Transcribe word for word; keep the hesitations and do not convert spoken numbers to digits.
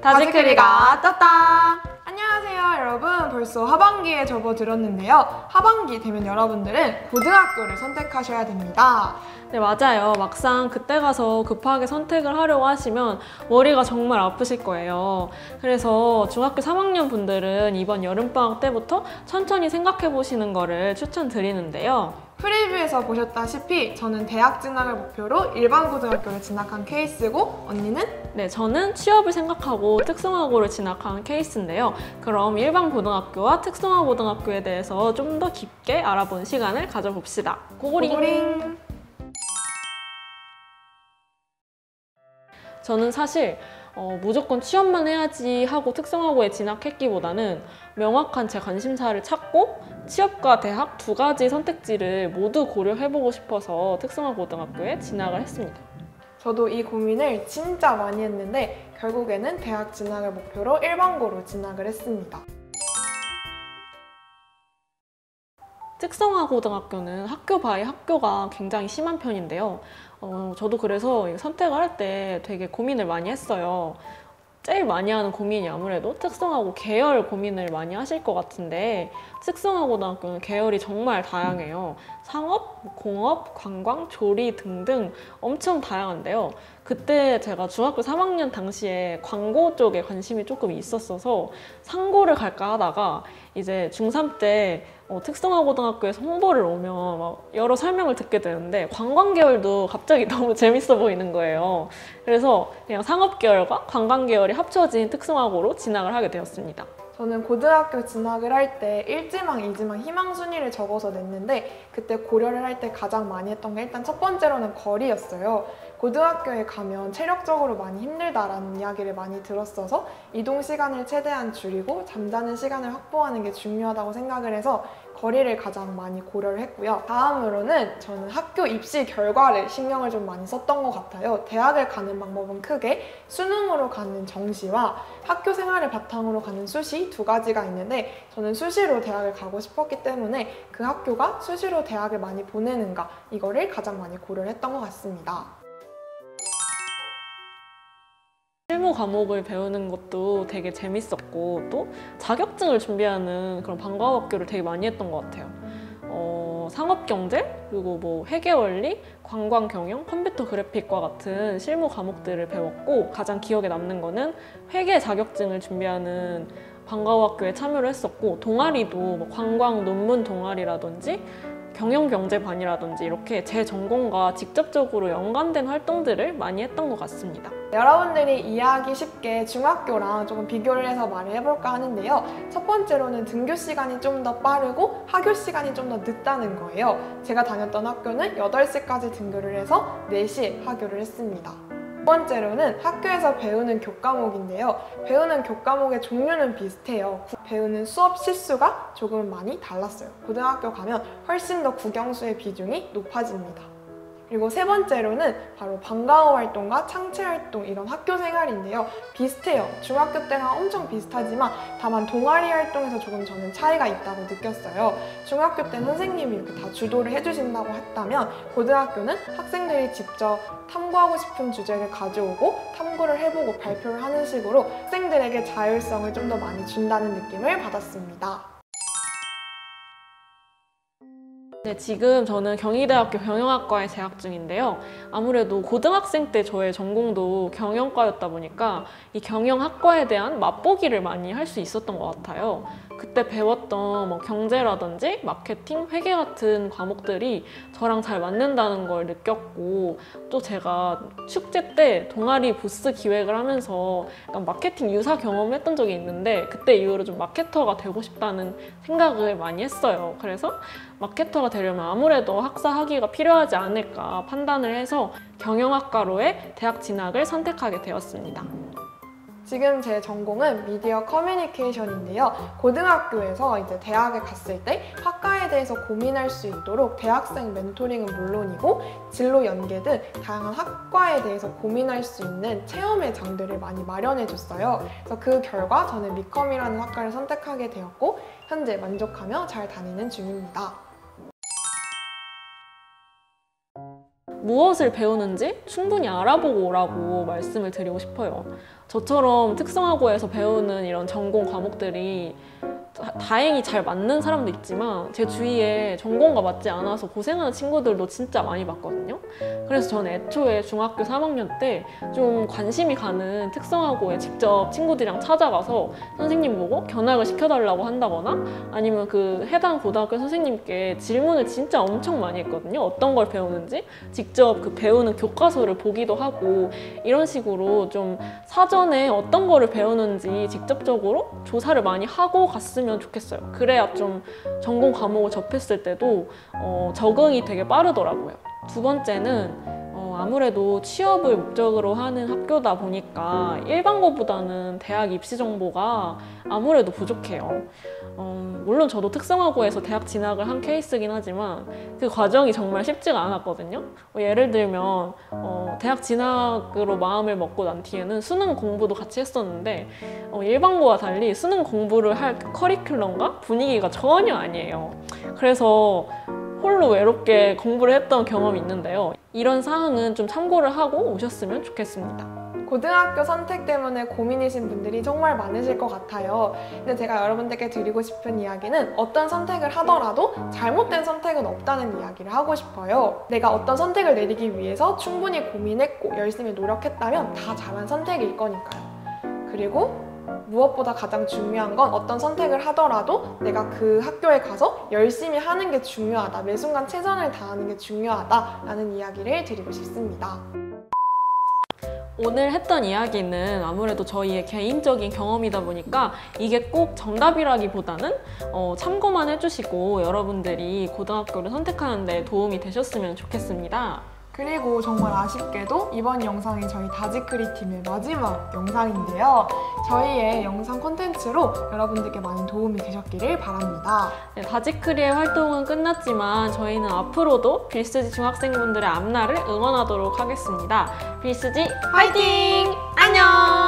다지크리가 떴다! 안녕하세요 여러분, 벌써 하반기에 접어들었는데요. 하반기 되면 여러분들은 고등학교를 선택하셔야 됩니다. 네, 맞아요. 막상 그때 가서 급하게 선택을 하려고 하시면 머리가 정말 아프실 거예요. 그래서 중학교 삼 학년 분들은 이번 여름방학 때부터 천천히 생각해 보시는 거를 추천드리는데요. 프리뷰에서 보셨다시피 저는 대학 진학을 목표로 일반 고등학교를 진학한 케이스고, 언니는? 네, 저는 취업을 생각하고 특성화고를 진학한 케이스인데요. 그럼 일반 고등학교와 특성화 고등학교에 대해서 좀 더 깊게 알아보는 시간을 가져봅시다. 고고링! 고고링. 저는 사실 어, 무조건 취업만 해야지 하고 특성화고에 진학했기보다는 명확한 제 관심사를 찾고 취업과 대학 두 가지 선택지를 모두 고려해보고 싶어서 특성화고등학교에 진학을 했습니다. 저도 이 고민을 진짜 많이 했는데 결국에는 대학 진학을 목표로 일반고로 진학을 했습니다. 특성화고등학교는 학교 바이 학교가 굉장히 심한 편인데요. 어, 저도 그래서 선택을 할 때 되게 고민을 많이 했어요. 제일 많이 하는 고민이 아무래도 특성화고 계열 고민을 많이 하실 것 같은데, 특성화고등학교는 계열이 정말 다양해요. 상업, 공업, 관광, 조리 등등 엄청 다양한데요. 그때 제가 중학교 삼 학년 당시에 광고 쪽에 관심이 조금 있었어서 상고를 갈까 하다가 이제 중삼 때 어, 특성화고등학교에서 홍보를 오면 막 여러 설명을 듣게 되는데 관광 계열도 갑자기 너무 재밌어 보이는 거예요. 그래서 그냥 상업 계열과 관광 계열이 합쳐진 특성화고로 진학을 하게 되었습니다. 저는 고등학교 진학을 할 때 일지망, 이지망, 희망 순위를 적어서 냈는데, 그때 고려를 할 때 가장 많이 했던 게 일단 첫 번째로는 거리였어요. 고등학교에 가면 체력적으로 많이 힘들다라는 이야기를 많이 들었어서 이동 시간을 최대한 줄이고 잠자는 시간을 확보하는 게 중요하다고 생각을 해서 거리를 가장 많이 고려를 했고요. 다음으로는 저는 학교 입시 결과를 신경을 좀 많이 썼던 것 같아요. 대학을 가는 방법은 크게 수능으로 가는 정시와 학교 생활을 바탕으로 가는 수시 두 가지가 있는데, 저는 수시로 대학을 가고 싶었기 때문에 그 학교가 수시로 대학을 많이 보내는가, 이거를 가장 많이 고려를 했던 것 같습니다. 실무 과목을 배우는 것도 되게 재밌었고, 또 자격증을 준비하는 그런 방과학교를 되게 많이 했던 것 같아요. 어, 상업경제, 그리고 뭐 회계원리, 관광경영, 컴퓨터 그래픽과 같은 실무 과목들을 배웠고, 가장 기억에 남는 거는 회계 자격증을 준비하는 방과학교에 참여를 했었고, 동아리도 뭐 관광 논문 동아리라든지 경영경제반이라든지 이렇게 제 전공과 직접적으로 연관된 활동들을 많이 했던 것 같습니다. 여러분들이 이해하기 쉽게 중학교랑 조금 비교를 해서 말을 해볼까 하는데요. 첫 번째로는 등교 시간이 좀 더 빠르고 하교 시간이 좀 더 늦다는 거예요. 제가 다녔던 학교는 여덟 시까지 등교를 해서 네 시에 하교를 했습니다. 두 번째로는 학교에서 배우는 교과목인데요. 배우는 교과목의 종류는 비슷해요. 배우는 수업 실수가 조금 많이 달랐어요. 고등학교 가면 훨씬 더 국영수의 비중이 높아집니다. 그리고 세 번째로는 바로 방과후 활동과 창체 활동, 이런 학교 생활인데요. 비슷해요. 중학교 때랑 엄청 비슷하지만 다만 동아리 활동에서 조금 저는 차이가 있다고 느꼈어요. 중학교 때는 선생님이 이렇게 다 주도를 해주신다고 했다면, 고등학교는 학생들이 직접 탐구하고 싶은 주제를 가져오고 탐구를 해보고 발표를 하는 식으로 학생들에게 자율성을 좀 더 많이 준다는 느낌을 받았습니다. 네, 지금 저는 경희대학교 경영학과에 재학 중인데요. 아무래도 고등학생 때 저의 전공도 경영과였다 보니까 이 경영학과에 대한 맛보기를 많이 할 수 있었던 것 같아요. 그때 배웠던 뭐 경제라든지 마케팅, 회계 같은 과목들이 저랑 잘 맞는다는 걸 느꼈고, 또 제가 축제 때 동아리 부스 기획을 하면서 약간 마케팅 유사 경험을 했던 적이 있는데, 그때 이후로 좀 마케터가 되고 싶다는 생각을 많이 했어요. 그래서 마케터가 되려면 아무래도 학사 학위가 필요하지 않을까 판단을 해서 경영학과로의 대학 진학을 선택하게 되었습니다. 지금 제 전공은 미디어 커뮤니케이션인데요. 고등학교에서 이제 대학에 갔을 때 학과에 대해서 고민할 수 있도록 대학생 멘토링은 물론이고 진로 연계 등 다양한 학과에 대해서 고민할 수 있는 체험의 장들을 많이 마련해 줬어요. 그래서 그 결과 저는 미컴이라는 학과를 선택하게 되었고, 현재 만족하며 잘 다니는 중입니다. 무엇을 배우는지 충분히 알아보고 오라고 말씀을 드리고 싶어요. 저처럼 특성화고에서 배우는 이런 전공 과목들이 다, 다행히 잘 맞는 사람도 있지만 제 주위에 전공과 맞지 않아서 고생하는 친구들도 진짜 많이 봤거든요. 그래서 저는 애초에 중학교 삼 학년 때 좀 관심이 가는 특성화고에 직접 친구들이랑 찾아가서 선생님 보고 견학을 시켜달라고 한다거나 아니면 그 해당 고등학교 선생님께 질문을 진짜 엄청 많이 했거든요. 어떤 걸 배우는지 직접 그 배우는 교과서를 보기도 하고 이런 식으로 좀 사전에 어떤 거를 배우는지 직접적으로 조사를 많이 하고 갔으면 좋겠어요. 그래야 좀 전공 과목을 접했을 때도 어, 적응이 되게 빠르더라고요. 두 번째는 어, 아무래도 취업을 목적으로 하는 학교다 보니까 일반고보다는 대학 입시 정보가 아무래도 부족해요. 어, 물론 저도 특성화고에서 대학 진학을 한 케이스긴 하지만 그 과정이 정말 쉽지가 않았거든요. 어, 예를 들면 어, 대학 진학으로 마음을 먹고 난 뒤에는 수능 공부도 같이 했었는데 어, 일반고와 달리 수능 공부를 할 커리큘럼과 분위기가 전혀 아니에요. 그래서 홀로 외롭게 공부를 했던 경험이 있는데요. 이런 사항은 좀 참고를 하고 오셨으면 좋겠습니다. 고등학교 선택 때문에 고민이신 분들이 정말 많으실 것 같아요. 근데 제가 여러분들께 드리고 싶은 이야기는 어떤 선택을 하더라도 잘못된 선택은 없다는 이야기를 하고 싶어요. 내가 어떤 선택을 내리기 위해서 충분히 고민했고 열심히 노력했다면 다 잘한 선택일 거니까요. 그리고 무엇보다 가장 중요한 건 어떤 선택을 하더라도 내가 그 학교에 가서 열심히 하는 게 중요하다. 매 순간 최선을 다하는 게 중요하다라는 이야기를 드리고 싶습니다. 오늘 했던 이야기는 아무래도 저희의 개인적인 경험이다 보니까 이게 꼭 정답이라기보다는 어, 참고만 해주시고 여러분들이 고등학교를 선택하는 데 도움이 되셨으면 좋겠습니다. 그리고 정말 아쉽게도 이번 영상이 저희 다지크리 팀의 마지막 영상인데요. 저희의 영상 콘텐츠로 여러분들께 많은 도움이 되셨기를 바랍니다. 네, 다지크리의 활동은 끝났지만 저희는 앞으로도 빌스지 중학생분들의 앞날을 응원하도록 하겠습니다. 빌스지 화이팅! 안녕!